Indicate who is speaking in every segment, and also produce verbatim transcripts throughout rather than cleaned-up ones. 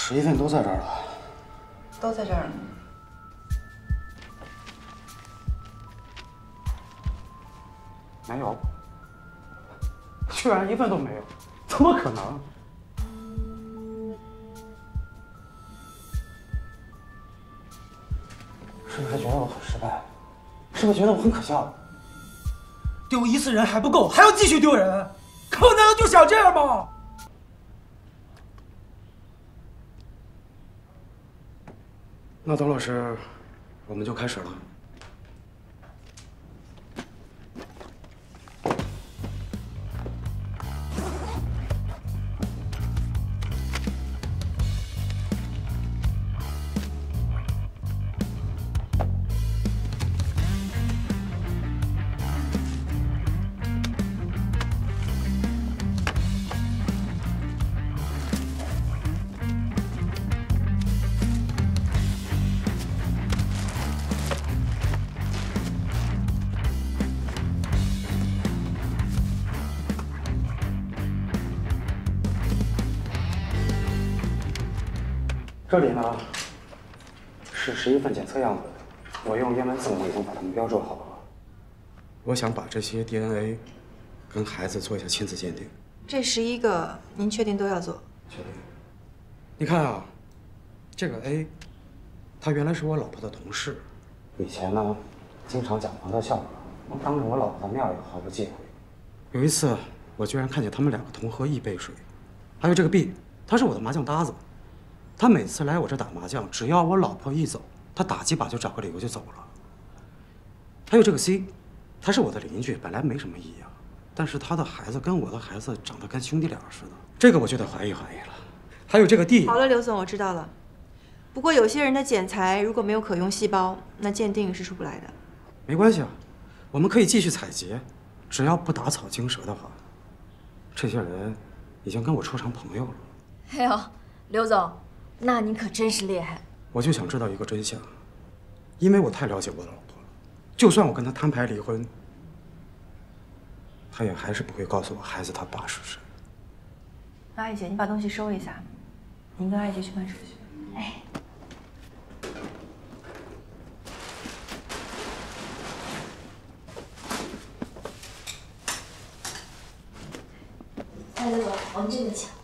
Speaker 1: 十一份都在这儿了，
Speaker 2: 都在这儿呢。
Speaker 1: 没有，居然一份都没有，怎么可能？是不是还觉得我很失败？是不是觉得我很可笑？
Speaker 3: 丢一次人还不够，还要继续丢人？可我难道就想这样吗？
Speaker 1: 那董老师，我们就开始了。这里呢是十一份检测样本，我用英文字母已经把它们标注好了。我想把这些 D N A 跟孩子做一下亲子鉴定。
Speaker 2: 这十一个，您确定都要做？
Speaker 1: 确定。你看啊，这个 A， 他原来是我老婆的同事，以前呢经常讲黄色笑话，当着我老婆的面也毫不忌讳。有一次，我居然看见他们两个同喝一杯水。还有这个 B， 他是我的麻将搭子。他每次来我这打麻将，只要我老婆一走，他打几把就找个理由就走了。还有这个 C， 他是我的邻居，本来没什么异样，但是他的孩子跟我的孩子长得跟兄弟俩似的，这个我就得怀疑怀疑了。还有这个 D，
Speaker 2: 好了，刘总，我知道了。不过有些人的检材如果没有可用细胞，那鉴定是出不来的。
Speaker 1: 没关系啊，我们可以继续采集，只要不打草惊蛇的话。这些人已经跟我处成朋友了。
Speaker 4: 哎呦，刘总。那你可真是厉害！
Speaker 1: 我就想知道一个真相，因为我太了解我的老婆了。就算我跟她摊牌离婚，她也还是不会告诉我孩子他爸是谁。
Speaker 2: 那艾姐，你把东西收一下，您跟艾姐去办手续。
Speaker 4: 哎。哎，刘总，我们这边请。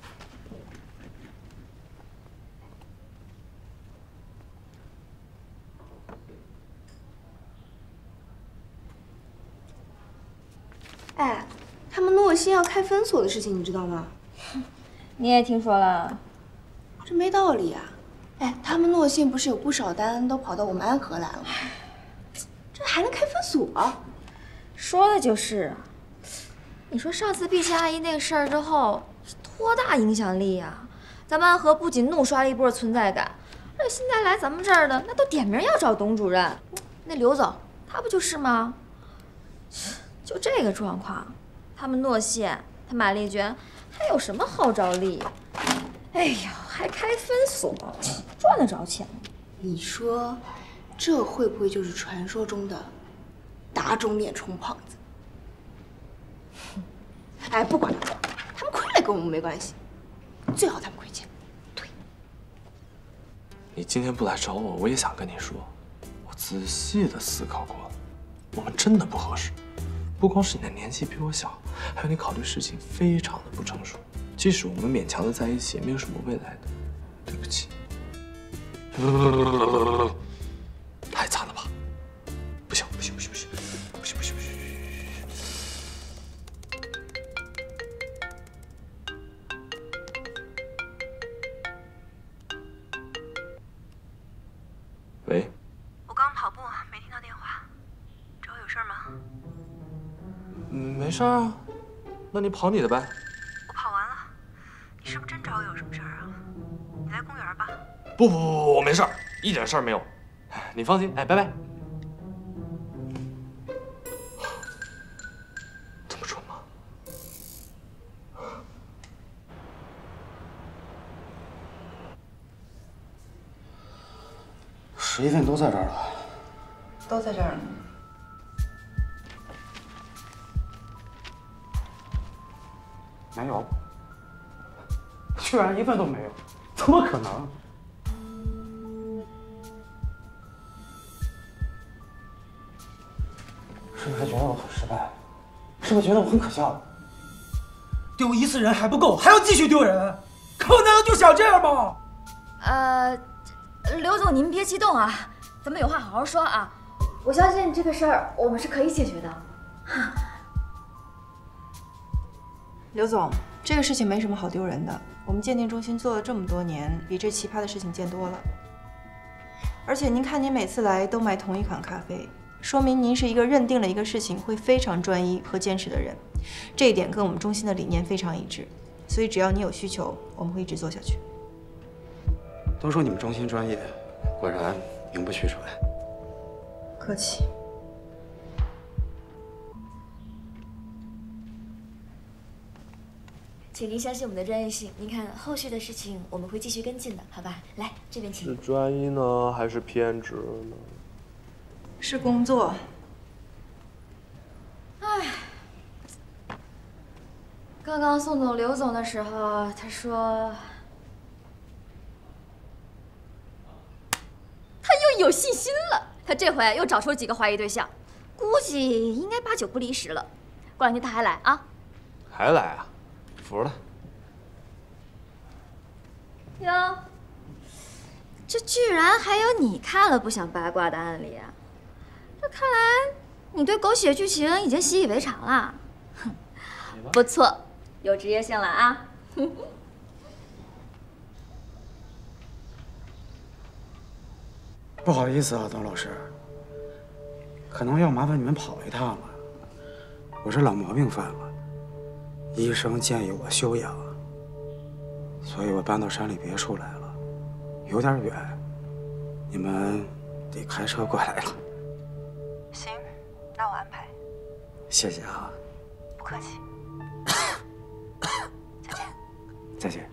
Speaker 5: 哎，他们诺心要开分所的事情，你知道吗？
Speaker 4: 你也听说了？
Speaker 5: 这没道理啊！哎，他们诺信不是有不少单都跑到我们安和来了吗？这还能开分所？
Speaker 4: 说的就是啊！你说上次碧琪阿姨那个事儿之后，多大影响力呀、啊？咱们安和不仅怒刷了一波存在感，而且现在来咱们这儿的那都点名要找董主任。那刘总他不就是吗？就这个状况，他们诺信、他马丽娟还有什么号召力呀？哎呀，还开分所，赚得着钱吗？
Speaker 5: 你说，这会不会就是传说中的打肿脸充胖子？哎，不管他们，他们亏了跟我们没关系，最好他们亏钱。对。
Speaker 6: 你今天不来找我，我也想跟你说，我仔细的思考过了，我们真的不合适。不光是你的年纪比我小，还有你考虑事情非常的不成熟。即使我们勉强的在一起，也没有什么未来的。对不起。太惨了吧？不行不行不行不行不行不行不行！喂。
Speaker 2: 我刚跑步没听到电话，找我有事吗？
Speaker 6: 嗯，没事啊，那你跑你的呗。
Speaker 2: 我跑完了，你是不是真找我有什么事儿啊？你来公园吧。
Speaker 6: 不不不，我没事儿，一点事儿没有。你放心，哎，拜拜。这么准吗？
Speaker 1: 十一份都在这儿了，
Speaker 2: 都在这儿呢。
Speaker 1: 没有，居然一份都没有， 怎么可能？是不是还觉得我很失败？是不是觉得我很可笑？
Speaker 3: 丢一次人还不够，还要继续丢人，可我难道就想这样吗？
Speaker 4: 呃，刘总您别激动啊，咱们有话好好说啊。我相信这个事儿我们是可以解决的。
Speaker 2: 刘总，这个事情没什么好丢人的。我们鉴定中心做了这么多年，比这奇葩的事情见多了。而且您看，您每次来都买同一款咖啡，说明您是一个认定了一个事情会非常专一和坚持的人。这一点跟我们中心的理念非常一致。所以只要你有需求，我们会一直做下去。
Speaker 1: 都说你们中心专业，果然名不虚传。
Speaker 2: 客气。
Speaker 4: 请您相信我们的专业性。您看后续的事情我们会继续跟进的，好吧？来，这边请。
Speaker 6: 是专一呢，还是偏执呢？
Speaker 2: 是工作。
Speaker 4: 唉，刚刚送走刘总的时候，他说他又有信心了。他这回又找出了几个怀疑对象，估计应该八九不离十了。过两天他还来啊？
Speaker 6: 还来啊？服了。
Speaker 4: 哟，这居然还有你看了不想八卦的案例啊！这看来你对狗血剧情已经习以为常了。哼，不错，有职业性了啊！
Speaker 1: 不好意思啊，董老师，可能要麻烦你们跑一趟了。我这老毛病犯了，医生建议我休养，所以我搬到山里别墅来了，有点远，你们得开车过来了。
Speaker 2: 行，那我安排。
Speaker 1: 谢谢啊。
Speaker 2: 不客气。再见。
Speaker 1: 再见。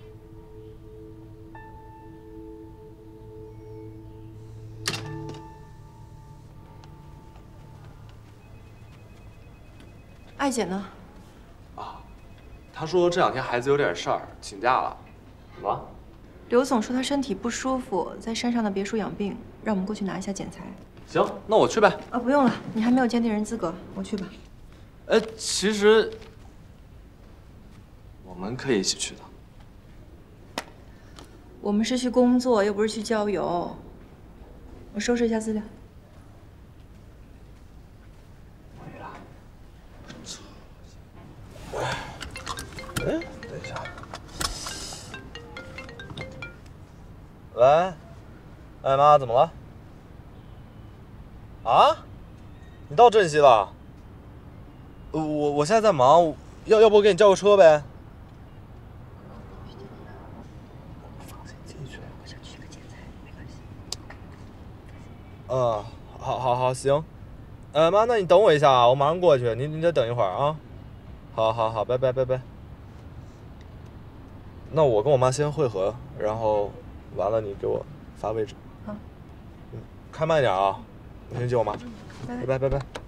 Speaker 2: 艾姐呢？
Speaker 6: 啊，她说这两天孩子有点事儿，请假了。怎么了？
Speaker 2: 刘总说他身体不舒服，在山上的别墅养病，让我们过去拿一下检材。
Speaker 6: 行，那我去呗。
Speaker 2: 啊，不用了，你还没有鉴定人资格，我去吧。
Speaker 6: 哎，其实我们可以一起去的。
Speaker 2: 我们是去工作，又不是去郊游。我收拾一下资料。
Speaker 6: 哎，等一下。喂，哎妈，怎么了？啊？你到镇西了？我我现在在忙，要要不我给你叫个车呗？嗯，好，好，好，行。呃，妈，那你等我一下啊，我马上过去，你你得等一会儿啊。好，好，好，拜拜，拜拜。那我跟我妈先汇合，然后完了你给我发位置。
Speaker 2: 好。
Speaker 6: 嗯，开慢一点啊，我先接我妈。
Speaker 2: 拜拜，
Speaker 6: 拜拜，拜拜。